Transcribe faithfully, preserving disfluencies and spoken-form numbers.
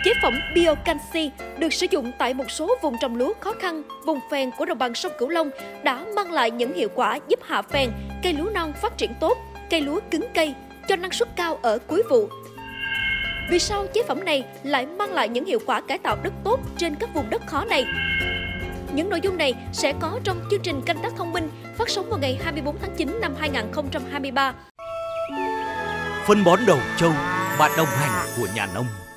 Chế phẩm Biocanxi được sử dụng tại một số vùng trồng lúa khó khăn, vùng phèn của đồng bằng sông Cửu Long đã mang lại những hiệu quả giúp hạ phèn, cây lúa non phát triển tốt, cây lúa cứng cây, cho năng suất cao ở cuối vụ. Vì sao chế phẩm này lại mang lại những hiệu quả cải tạo đất tốt trên các vùng đất khó này? Những nội dung này sẽ có trong chương trình Canh tác thông minh phát sóng vào ngày hai mươi tư tháng chín năm hai nghìn không trăm hai mươi ba. Phân bón đầu trâu, bạn đồng hành của nhà nông.